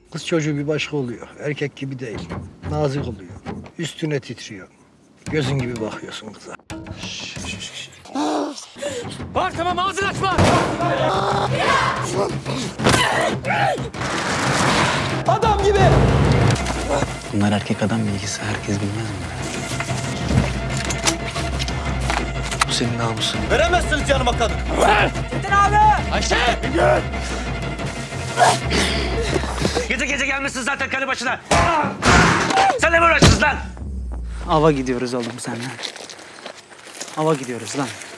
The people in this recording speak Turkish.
Kız çocuğu bir başka oluyor. Erkek gibi değil. Nazik oluyor. Üstüne titriyor. Gözün gibi bakıyorsun kıza. Var tamam, ağzını açma! Adam gibi! Bunlar erkek adam bilgisi, herkes bilmez mi? Bu senin namusun. Veremezsiniz yanıma kadın. Çetin abi! Ayşe! Gel! Gece gece gelmişsin zaten karı başına. Sen ne mi uğraşıyorsun lan? Ava gidiyoruz oğlum seninle. Ava gidiyoruz lan.